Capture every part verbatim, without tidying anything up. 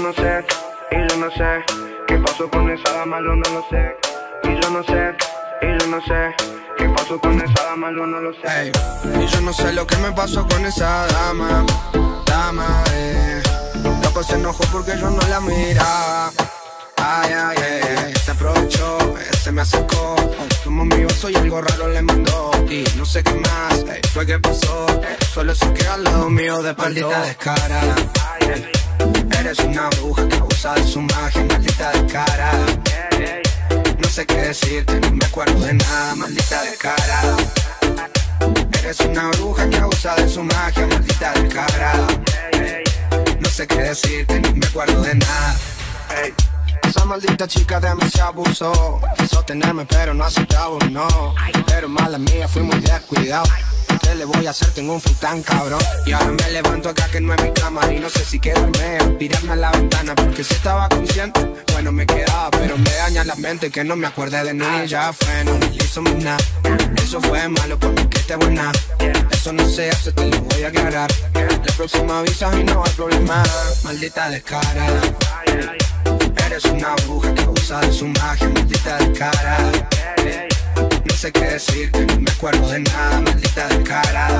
no sé, y yo no sé qué pasó con esa dama, yo no lo sé. Y yo no sé, y yo no sé qué pasó con esa dama, yo no lo sé. Hey, y yo no sé lo que me pasó con esa dama, dama, eh. Loco se enojó porque yo no la miraba. Ay, ay, ay, se aprovechó, eh, se me acercó. Como mi vaso y algo raro le mandó. Y no sé qué más, eh, fue que pasó. Solo sé que al lado mío de maldita descarada. Eh, eres una bruja que abusa de su magia, maldita descarada. No sé qué decirte, no me acuerdo de nada, maldita descarada. Eres una bruja que abusa de su magia, maldita descarada. No sé qué decirte, no me acuerdo de nada. Esa maldita chica de mí se abusó. Quiso tenerme pero no aceptaba un no. Pero mala mía, fui muy descuidado. ¿Qué le voy a hacer? Tengo un flow tan cabrón. Y ahora me levanto acá que no es mi cama. Y no sé si quedarme o tirarme a la ventana. Porque si estaba consciente, bueno me quedaba. Pero me daña la mente que no me acuerde de mí. Ya fue, no me hizo más nada. Eso fue malo porque que esté buena. Eso no se hace, te lo voy a aclarar. La próxima avisas y no hay problema. Maldita descarada. Eres una bruja que abusa de su magia, maldita descarada. No sé qué decirte, no me acuerdo de nada, maldita descarada.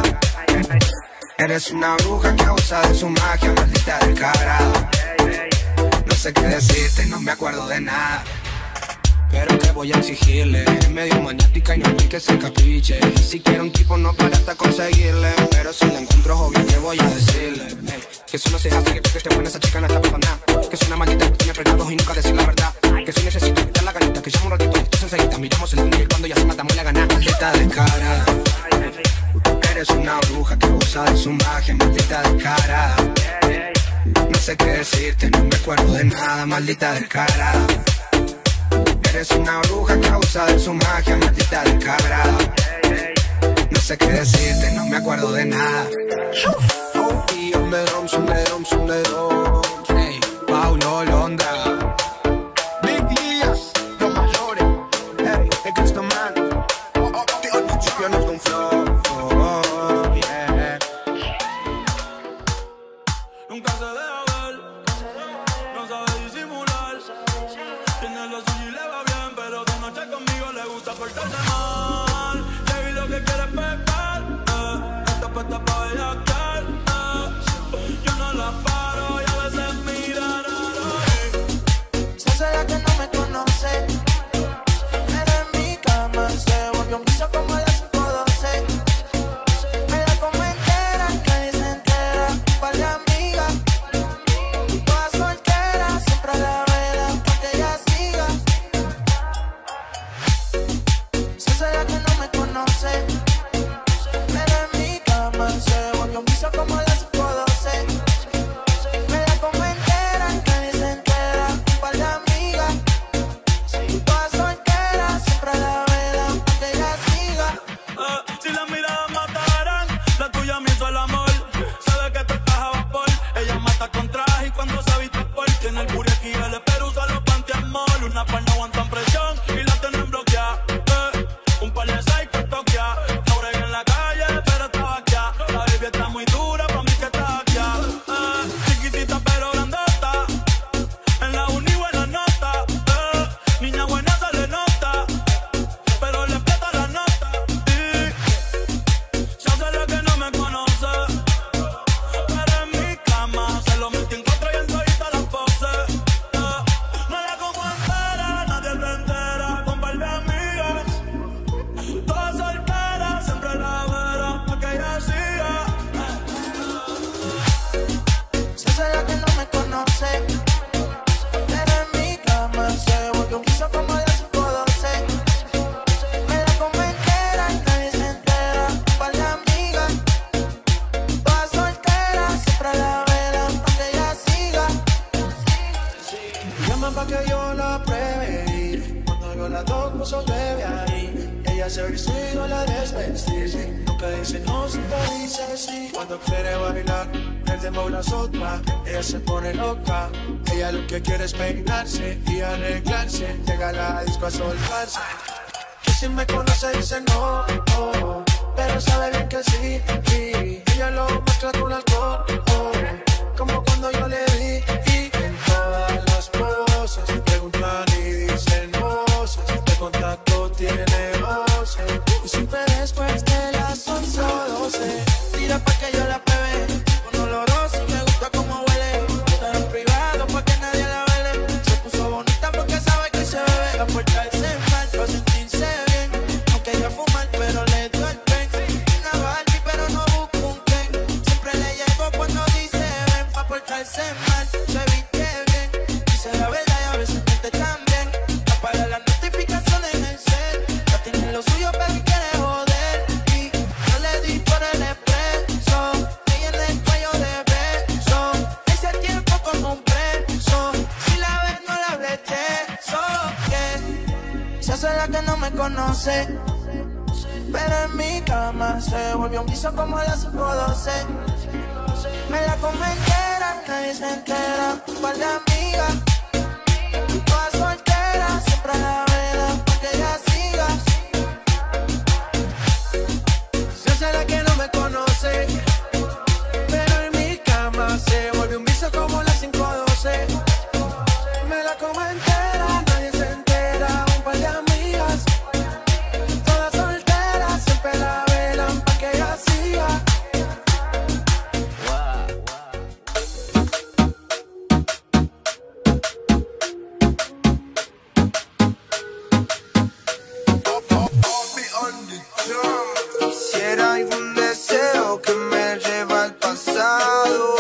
Eres una bruja que abusa de su magia, maldita descarada. No sé qué decirte, no me acuerdo de nada. Pero que voy a exigirle, es medio maniática y no hay que se encapriche. Y si quiero un tipo no para hasta conseguirle. Pero si la encuentro obvio que voy a decirle, hey, que eso no se hace, que porque esté buena esa chica no está para nada. Que es una maldita que tiene fregados y nunca decir la verdad. Que si necesito quitar la ganita, que llamo un ratito después enseguida miramos el dónde y el cuando ya se matamos la gana. Maldita descarada. Eres una bruja que abusa de su magia, maldita descarada. No sé qué decirte, no me acuerdo de nada, maldita descarada. Eres una bruja que abusa de su magia, maldita descarada. No sé qué decirte, no me acuerdo de nada. Oh, y sombrerón, sombrerón, sombrerón. Hey, Paulo Londra. Big Díaz, los mayores. Hey, el Cristo Man. Oh, oh, tío, los champions con flow. Oh, yeah. Nunca se deja ver, no sabe disimular. Tiene lo suyo y le va bien, pero de noche conmigo le gusta portarse mal. Y lo que quiere es pecar, eh. Está puesta pa' bellaquear, eh. Yo no la paro y a veces mira raro, eh. Se hace la que no me conoce, pero en mi cama se volvió un piso como de cinco doce. Me la como entera, nadie se entera, un par de amigas. Toda soltera, siempre a la vela, pa' que ella siga. Se hace la que no me conoce, pero en mi cama se volvió un piso como de cinco doce. Me la como entera, nadie se entera, un par de amigas. Toda soltera, siempre a la vela, pa' que ella siga. Eh, si las miradas matarán, la tuya me hizo el amor. Sabe que tú estás a vapor. Ella mata con traje y cuando se viste por tiene el booty aquí, el pero usa los pantiamol. Una par no aguantan presión y la tienen bloqueada. Eh, un par de psycho toquea. No brega en la calle, pero está vaqueada. La baby está muy dura, pa' mí que está hackeada. Eh, chiquitita pero grandota. En la uni buena nota. Eh, niña buena se le nota, pero le explota la nota. Y se hace la que no me conoce, pero en mi cama se lo metí en cuatro y en todita las poses. Eh, no la como entera, nadie se entera, con par de amigas. Toda soltera, siempre la vera, pa' que ella siga. Se hace la que no me conoce, pero en mi cama se volvió un piso como de cinco doce. Me la como entera, nadie se entera, un par de amigas. Toda soltera, siempre a la vela, pa' que ella siga. Llama pa' que yo la pruebe y cuando yo la toco se bebe ahí. Ella se viste y no la desvestí. Nunca dice no, siempre dice sí. Cuando quiere bailar, el dembow la azota. Ella se pone loca. Ella lo que quiere es peinarse y arreglarse. Llega a la disco a soltarse. Que si me conoce dice no, oh, pero sabe bien que sí, sí. Ella lo mezcla con alcohol, oh, como cuando yo le di y entonces no me conoce, pero en mi cama se volvió un guiso como a las cinco doce. Me la come entera, nadie se entera. Un par de amigas, todas solteras, siempre a la vela pa' que ella siga. Yo sé la que no me conoce, pero en mi cama se volvió un vicio como las cinco doce. Me la como entera, nadie se entera. Un par de amigas, todas solteras, siempre la velan pa' que ella siga. Quisiera algún deseo que me lleva al pasado.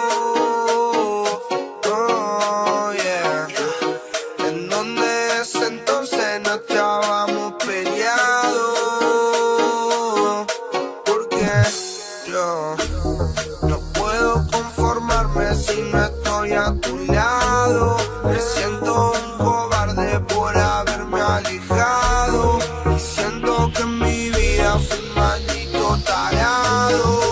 Oh, yeah. En donde ese entonces no estábamos peleados. Porque yo no puedo conformarme si no estoy a tu lado. Me siento un cobarde por haberme alejado. Y siento que en mi vida fui un maldito tarado.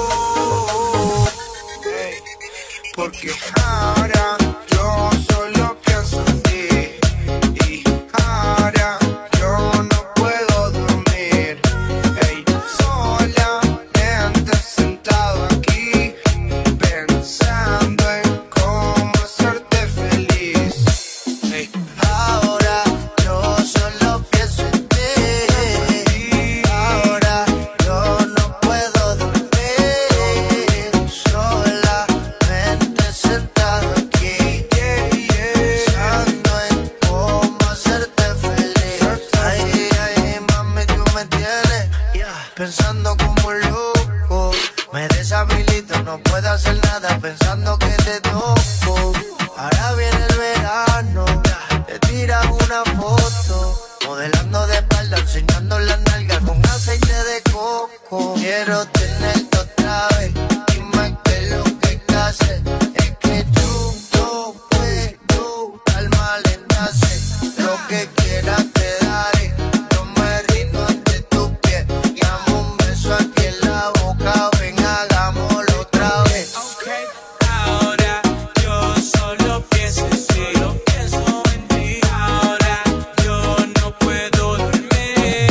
Hey, porque ahora yo solo pienso en ti. Y ahora yo no puedo dormir. Hey, solamente sentado aquí pensando en cómo hacerte feliz. Hey, Ahora yo solo pienso en ti. Ahora yo no puedo dormir. Solamente sentado aquí pensando en cómo hacerte feliz. Ay, ay, mami, tú me tienes pensando como un loco. Me deshabilito, no puedo hacer nada pensando que te toco. Ahora viene el verano, te tiras una foto, modelando de espalda, enseñando la nalga con aceite de coco. Quiero tenerte otra vez, dime qué es lo que te hace. Es que yo no puedo calmar el nace. Lo que quieras te daré, no me rindo ante tus pies. Dame un beso aquí en la boca, ven, hagámoslo otra vez. Ahora yo solo pienso en ti, pienso en ti. Ahora yo no puedo dormir,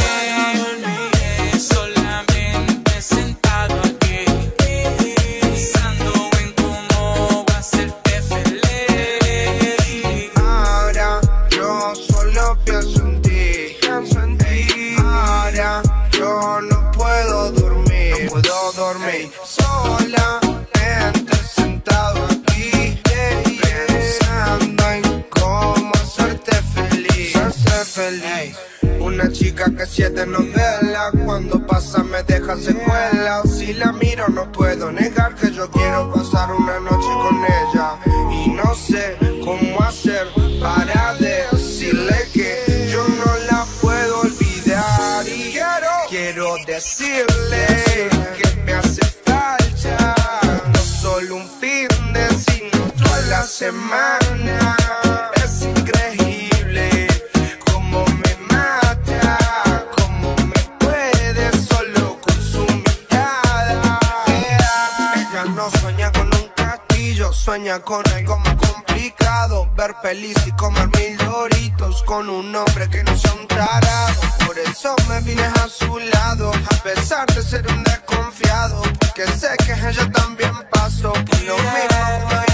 solamente sentado aquí pensando en cómo hacerte feliz. ahora yo solo pienso en ti. Pienso en ti. Ahora yo no puedo dormir. No puedo dormir. Solamente sentado aquí pensando en cómo hacerte feliz. Hacerte feliz. Una chica que siete novelas, cuando pasa me deja secuelas. Si la miro no puedo negar que yo quiero pasar una noche con ella. Y no sé cómo hacer para decirle que yo no la puedo olvidar. Y quiero, quiero decirle que me hace falta no solo un fin de, sino toda la semana. Es increíble cómo me mata, cómo me puede solo con su mirada. Ella no sueña con un castillo, sueña con algo más complicado. Ver pelis y comer mil doritos con un hombre que no sea un tarado. Por eso me vine a su lado, a pesar de ser un desconfiado, porque sé que ella también pasó por lo mismo.